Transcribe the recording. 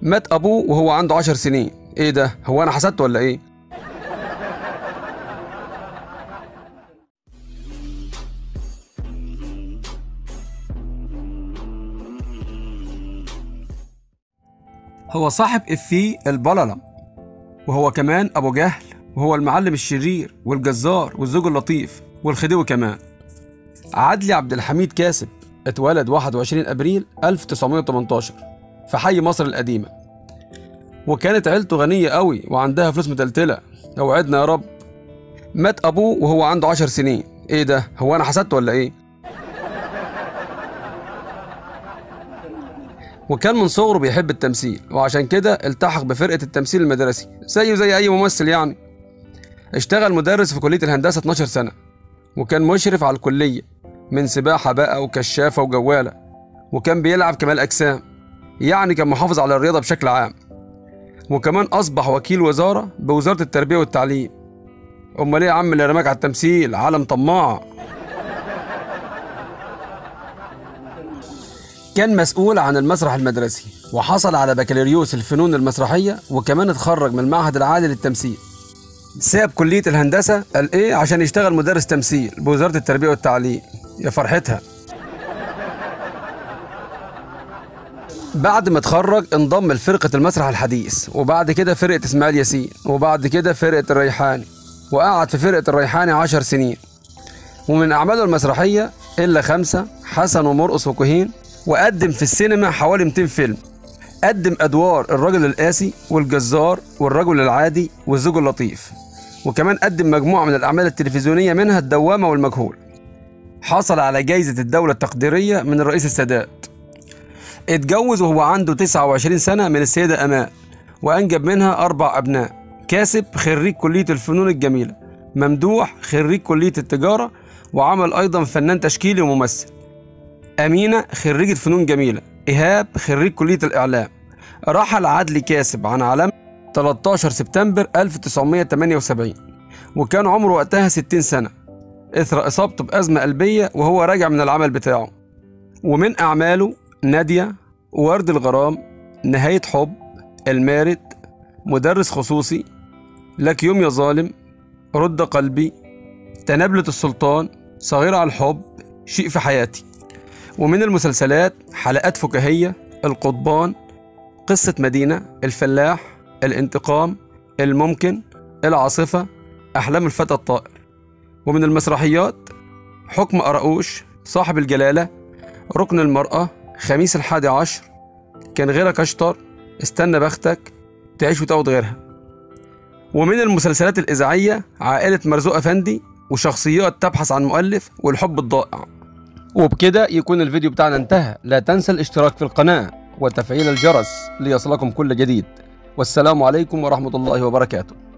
مات ابوه وهو عنده 10 سنين. ايه ده؟ هو انا حسدت ولا ايه؟ هو صاحب إفيه البللة، وهو كمان أبو جهل، وهو المعلم الشرير والجزار والزوج اللطيف والخديوي كمان. عدلي عبد الحميد كاسب اتولد 21 أبريل 1918 في حي مصر القديمة، وكانت عيلته غنية قوي وعندها فلوس متلتلة، اوعدنا يا رب. مات أبوه وهو عنده 10 سنين. إيه ده؟ هو أنا حسدت ولا إيه؟ وكان من صغره بيحب التمثيل، وعشان كده التحق بفرقة التمثيل المدرسي زيه زي أي ممثل يعني. اشتغل مدرس في كلية الهندسة 12 سنة، وكان مشرف على الكلية من سباحة بقى وكشافة وجوالة، وكان بيلعب كمال أجسام، يعني كان محافظ على الرياضة بشكل عام. وكمان أصبح وكيل وزارة بوزارة التربية والتعليم. أمال إيه يا عم اللي رماك على التمثيل؟ عالم طماع. كان مسؤول عن المسرح المدرسي، وحصل على بكالوريوس الفنون المسرحية، وكمان اتخرج من المعهد العالي للتمثيل. ساب كلية الهندسة قال إيه عشان يشتغل مدرس تمثيل بوزارة التربية والتعليم. يا فرحتها. بعد ما اتخرج انضم لفرقة المسرح الحديث، وبعد كده فرقة إسماعيل ياسين، وبعد كده فرقة الريحاني، وقعد في فرقة الريحاني 10 سنين. ومن أعماله المسرحية إلا 5: حسن ومرقص وكهين. وقدم في السينما حوالي 200 فيلم. قدم أدوار الرجل القاسي والجزار والرجل العادي والزوج اللطيف، وكمان قدم مجموعة من الأعمال التلفزيونية منها الدوامة والمجهول. حصل على جائزة الدولة التقديرية من الرئيس السادات. اتجوز وهو عنده 29 سنة من السيدة أمال، وأنجب منها 4 أبناء. كاسب خريج كلية الفنون الجميلة، ممدوح خريج كلية التجارة وعمل أيضا فنان تشكيلي وممثل، أمينة خريجة فنون جميلة، إيهاب خريج كلية الإعلام. رحل عدلي كاسب عن عالم 13 سبتمبر 1978، وكان عمره وقتها 60 سنة إثر إصابته بأزمة قلبية وهو راجع من العمل بتاعه. ومن أعماله نادية، ورد الغرام، نهاية حب، المارد، مدرس خصوصي، لك يوم يا ظالم، رد قلبي، تنابلة السلطان، صغيرة على الحب، شيء في حياتي. ومن المسلسلات حلقات فكاهية، القضبان، قصة مدينة، الفلاح، الانتقام، الممكن، العاصفة، أحلام الفتى الطائر. ومن المسرحيات حكم قراقوش، صاحب الجلالة، ركن المرأة، خميس 11، كان غيرك أشطر، استنى بختك، تعيش وتاخد غيرها. ومن المسلسلات الإذاعية عائلة مرزوق أفندي، وشخصيات تبحث عن مؤلف، والحب الضائع. وبكده يكون الفيديو بتاعنا انتهى. لا تنسى الاشتراك في القناة وتفعيل الجرس ليصلكم كل جديد. والسلام عليكم ورحمة الله وبركاته.